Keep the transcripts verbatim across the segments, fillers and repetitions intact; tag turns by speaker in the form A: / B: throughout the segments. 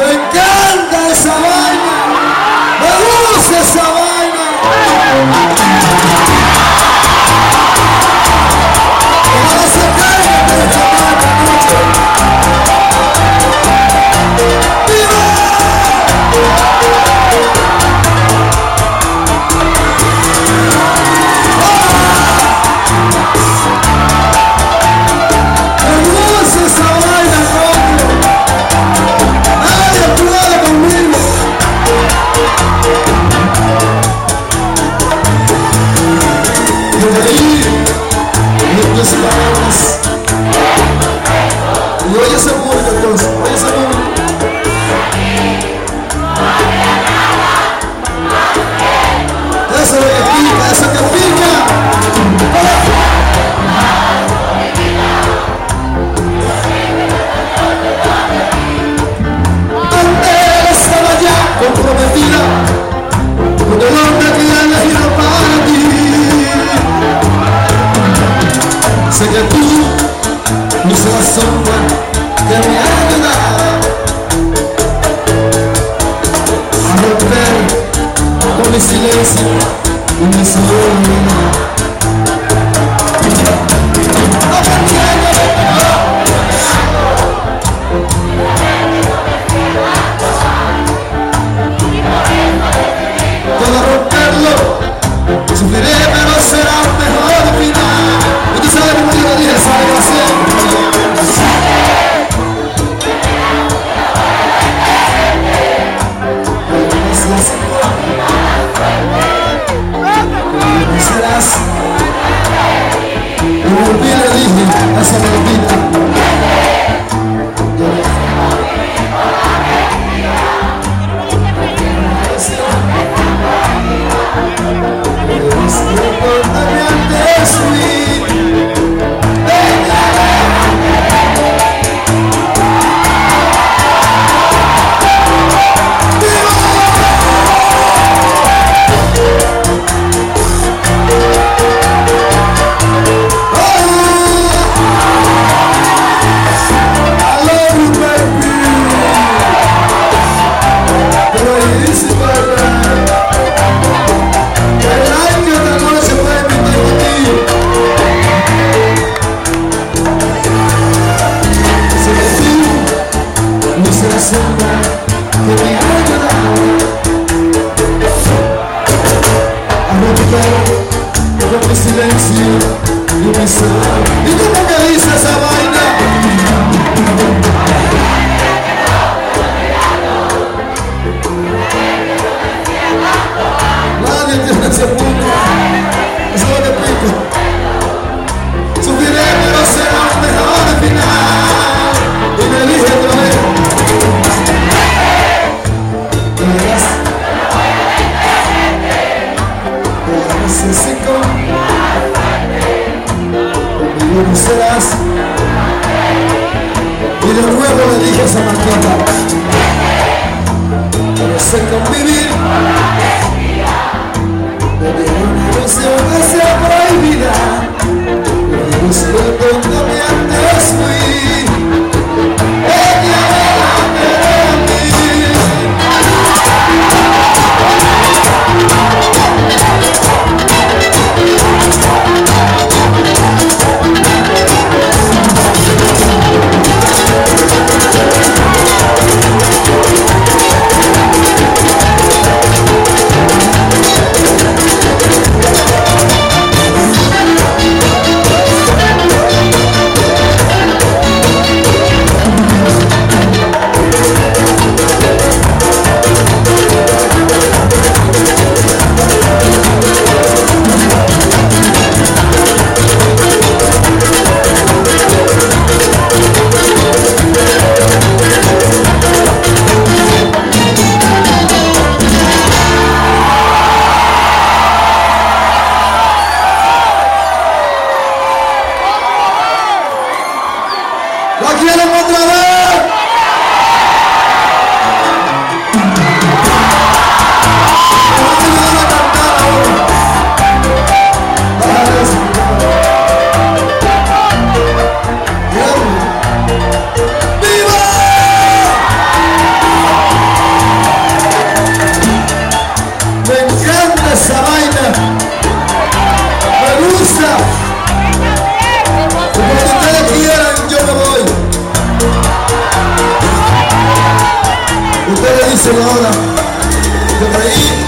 A: Me encanta esa vaina. Me gusta esa vaina. Ahora se cae de esta vaina, noche. ¡Viva! Y oye ese público entonces, oye ese público. Eso es lo que pica, eso que pica. Antes estaba ya comprometida con el hombre que ya elegido para ti. Sé que tú no serás sombra que me ayuda a romper con mi silencio y mi soledad. Puedo romperlo, sufriré, pero será un mejor final. Y tú sabes cómo yo lo dije, ¿sabes qué hacer? Serás. Y volví y le dije a esa maldita. Con mi silencio y mi soledad. ¿Y cómo que dice esa vaina? Nadie tiene ese punto. Eso es lo que pico. Subiré, pero será un mejor final. Y me elige otra vez. ¿De veras? Necesito conmigo no serás. Y de nuevo le dije a esa marqueta, pero sé convivir. Me dieron una ilusión que sea prohibida. Me gustó cuando me antes fui. Ella me la quiere a mí. díselo ahora. De ahí.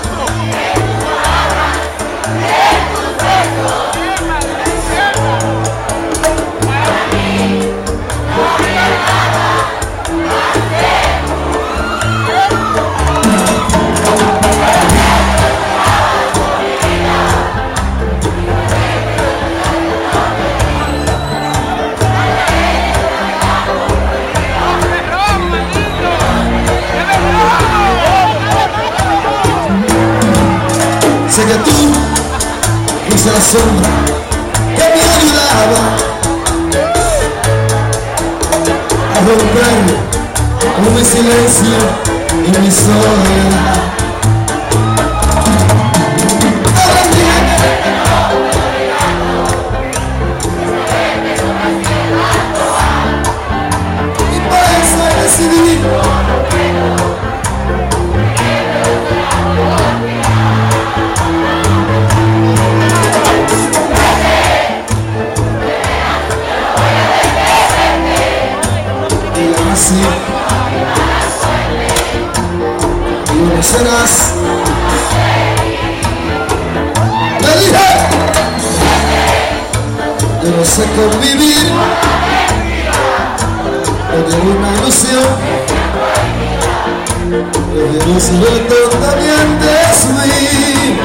A: Sé que tú fuiste la sombra que me ayudaba a romper con mi silencio y mi soledad. Y por eso decidí así, y no serás. Le dije, yo no sé convivir con una ilusión. Prefiero ser totalmente sweet.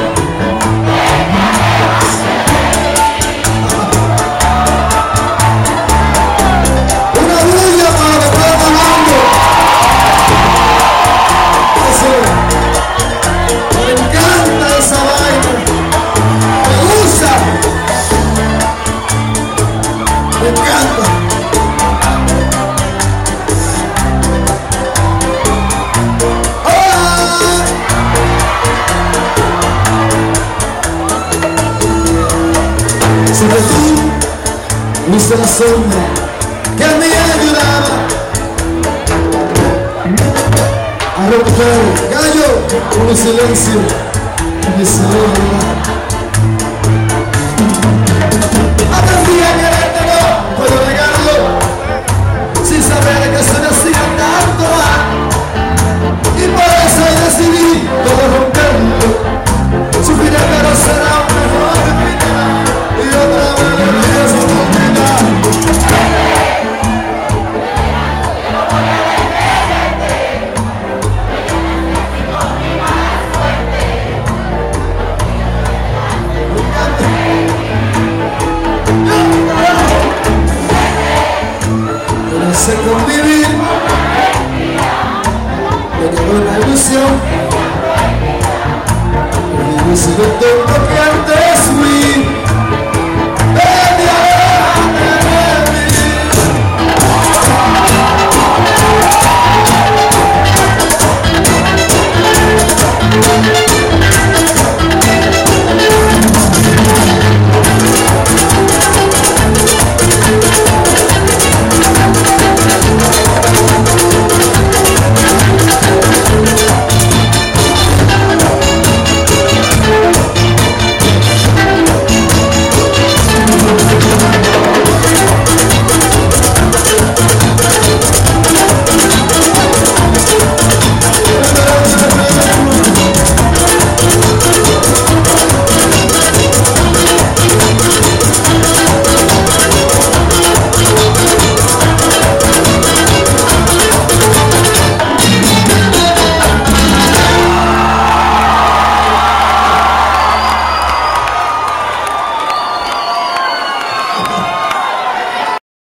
A: Sobre tú, fuiste la sombra que me ayudaba a romper gallo con el silencio y mi soledad. Aprendí a quererte, no puedo negarlo, sin saber que se me hacía tanto mal. Y por eso decidí todo romperlo, sufriré pero será un mejor final. Y otra vez le pido su oportunidad. Yo no sé convivir con una ilusión. Yo vivo sin el tiempo que antes.